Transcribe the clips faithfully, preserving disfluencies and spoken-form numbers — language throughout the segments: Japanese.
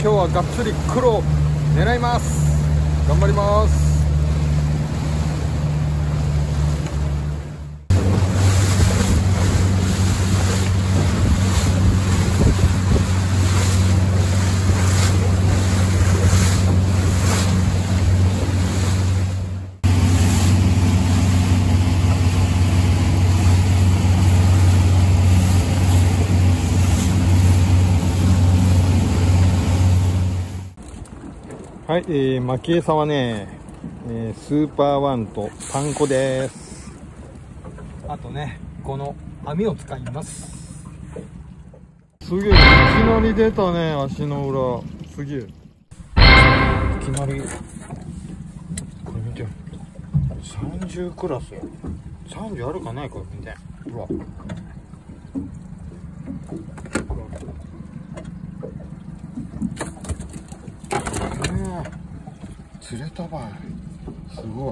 日はがっつり黒狙います。頑張ります。はい、えー、蒔絵さはね、えー、スーパーワンとパン粉です。あとね、この網を使います。すげえ、いきなり出たね、足の裏。すげえ。いきなり、これ見て。さんじゅうクラスや。さんじゅうあるかないか見て。うわ。釣れたばい。すごい。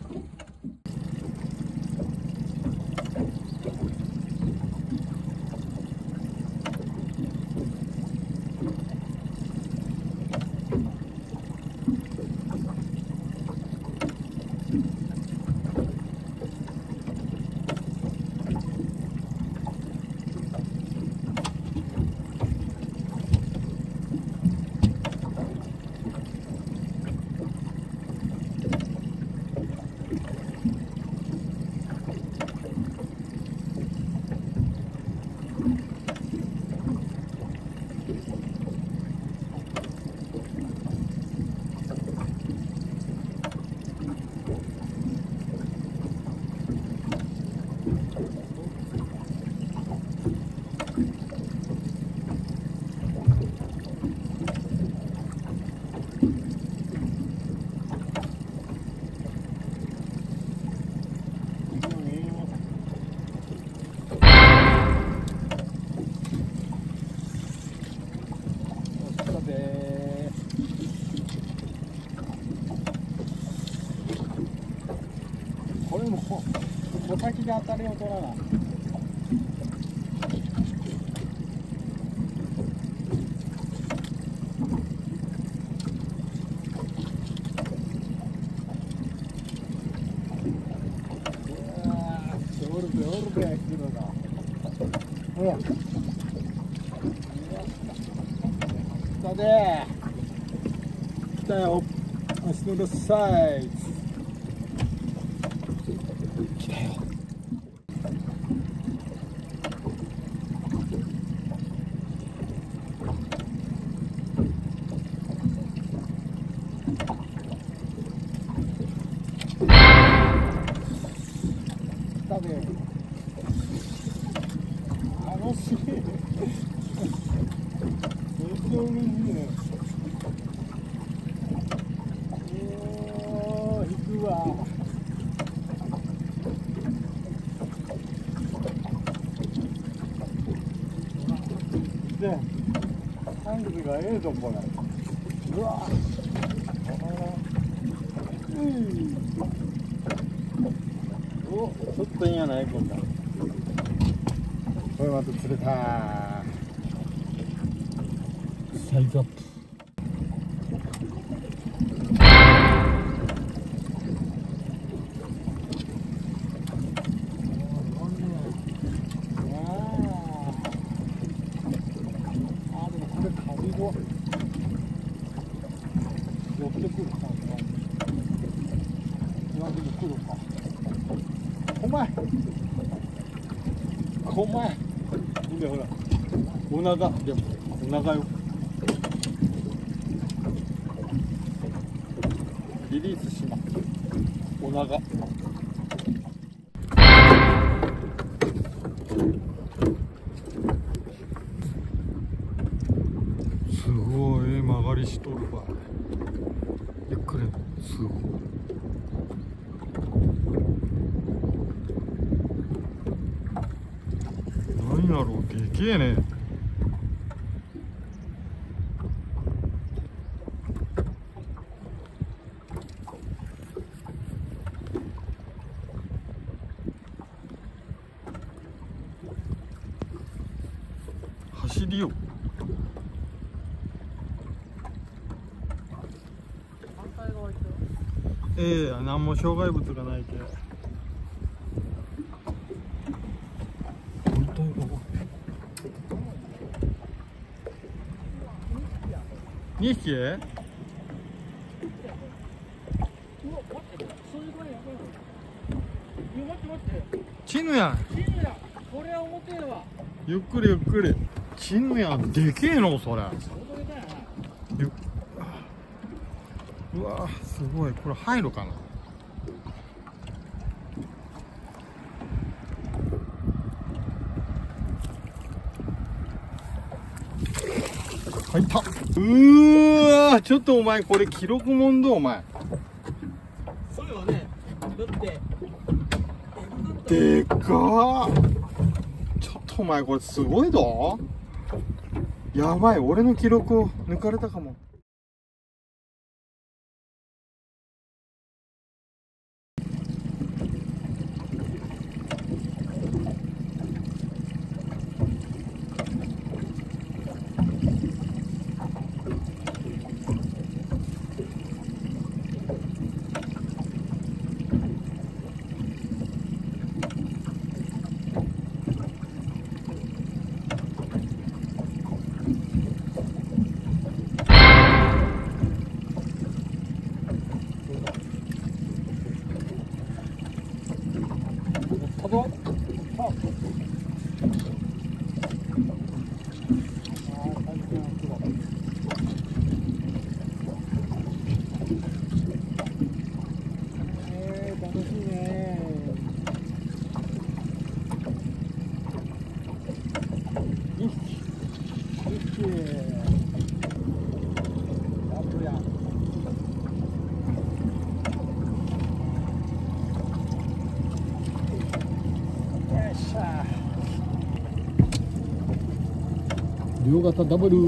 これも穂先が当たりを取らない。オルベオルベ来るな。ほら。来たで。来たよ。足の裏サイズ。来たよ。来たで。楽しい。めっちゃ嬉しいね。おー、引くわ。で、サイズがええとこだ。うわ。うん。お、ちょっといいんやないこんな。これまた釣れた。サイズアップ。寄ってくるか。今でも来るか。お前。お前。ほらほら。おなが、でも、おながよ。リリースします。おなが。すごい曲がりしとるわ。でくれ、すごい。なんやろう、でけえね。走りよ。 ええ、何も障害物がないけ。本当にここにひき？チヌやん。 これは重てえわ。 ゆっくりゆっくり。チヌやん、でけえのそれ。ゆっうわすごい。これ入るかな。入った。うーわ、ちょっとお前これ記録もんだお前。 それはね、だってでかー。ちょっとお前これすごいぞ。やばい、俺の記録を抜かれたかも。両型ダブル。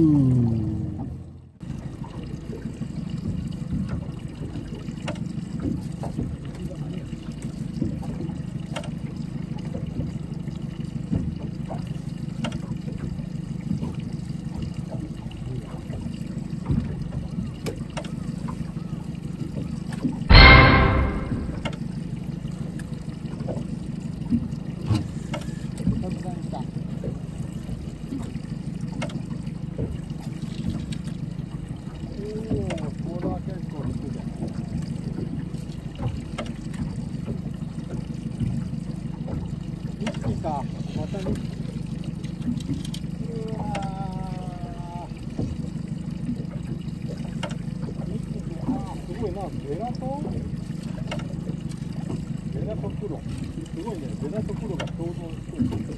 またね。うわー、すごいな、ベラとベラとプロ、すごいね、ベラとプロが共存してる。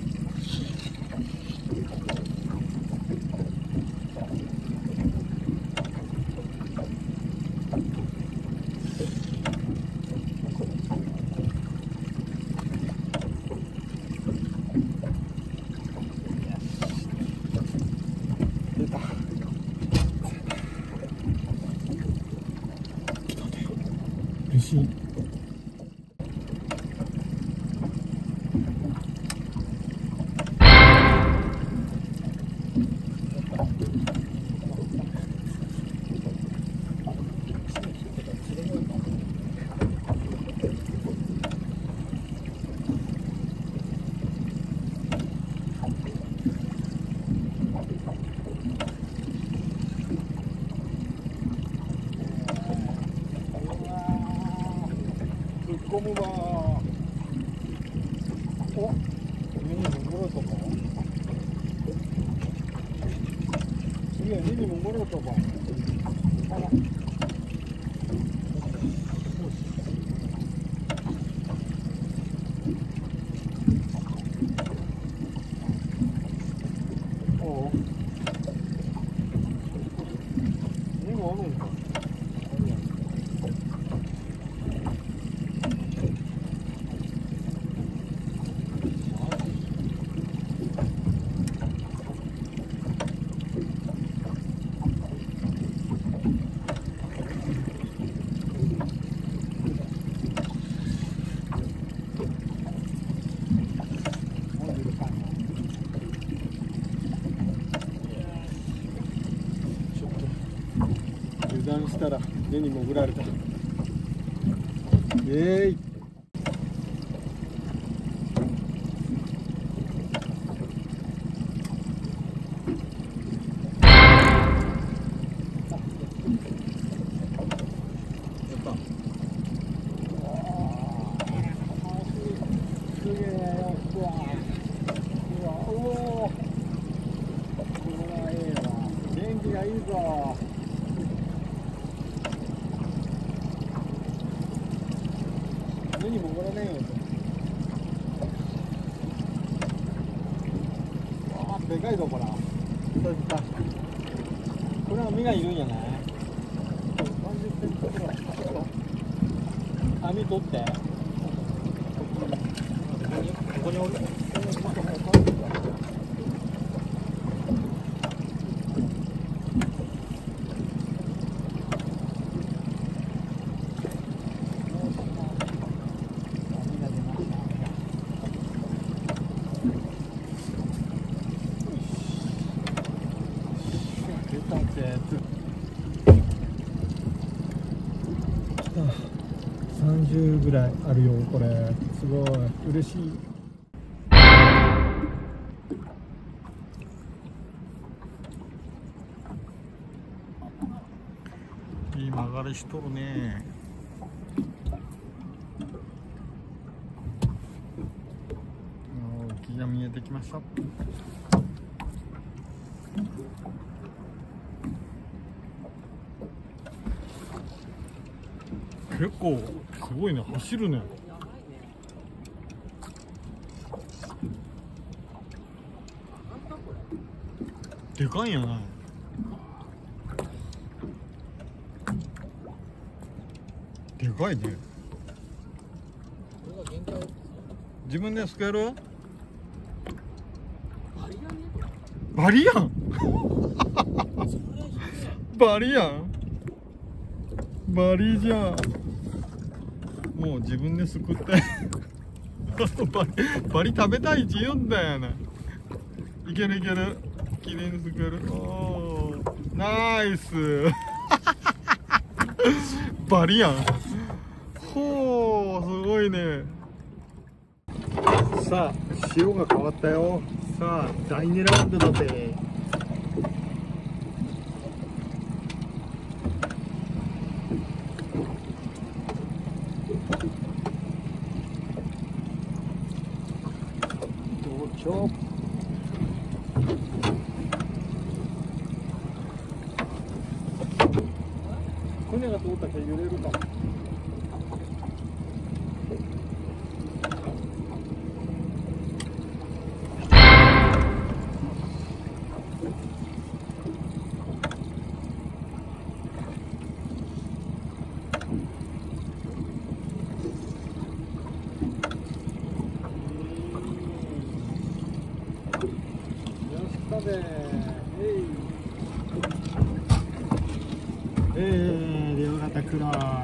嬉しい。ゴムはお目にももろとか次は目にももろとかあらおう目もあるんか。油断したら目に潜られた。 イエーイ。いいぞ。目にも潜らないよ。ああ、でかいぞこれ。これは目がいるんじゃない？さんじゅっセンチくらい。網取って。ここにおる。さんじゅうぐらいあるよこれ。すごい嬉しい。いい曲がりしとるね。沖が見えてきました。結構すごいね、走るね。でかいんやない。でかいね。自分ですくえる？バリやん。バリやん。バリじゃん。もう自分ですくってバリ、バリ食べたいって言うんだよね。いけるいける。綺麗にすくえる。おー、ナイスバリやん。ほー、すごいね。さあ、潮が変わったよ。さあ、だいにラウンドだぜ。船が通ったら揺れるかも。えー、両型黒。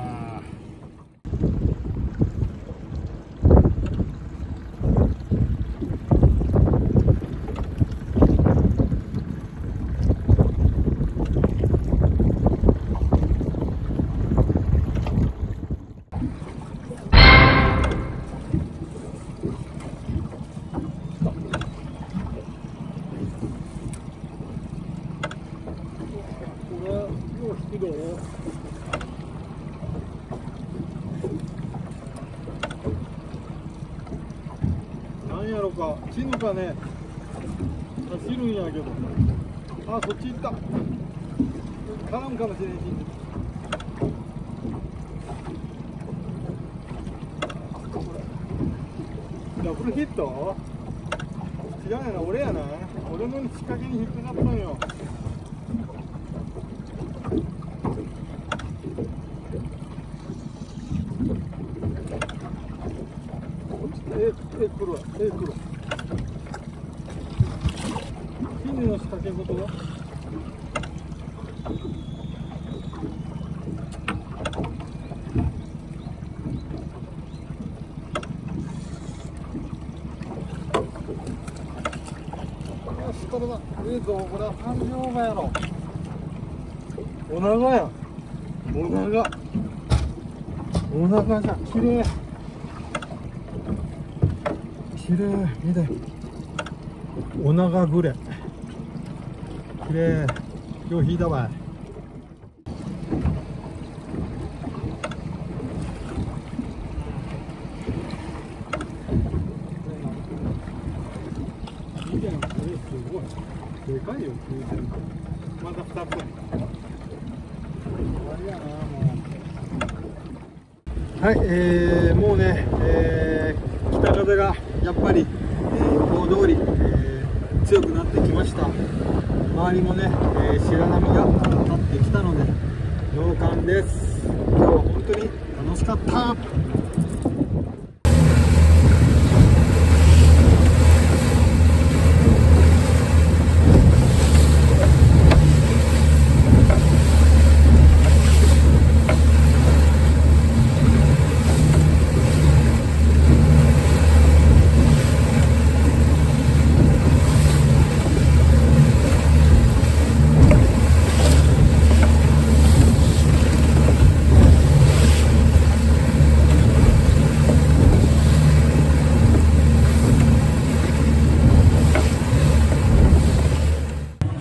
なんやろか、チヌかね、走るんやけど、あ、そっち行った、絡むかもしれんし、ダブルヒット？違うやな、俺やな、俺の仕掛けに引っかかったんよ。え、え、来るわ、え、来るわ。ヒンの仕掛け事はよし、これだ。ええぞ、これは三両がやろ。お長やん。お長。 お腹じゃ綺麗綺麗見てお腹ぐれ綺麗今日引いたわい見てこれすごいでかいよまたふたつあれやなもうはい、えー、もうね、えー、北風がやっぱり、えー、予報通り、えー、強くなってきました。周りもね、えー、白波が立ってきたので農館です。今日は本当に楽しかった。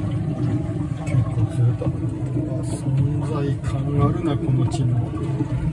存在感あるなこの地の。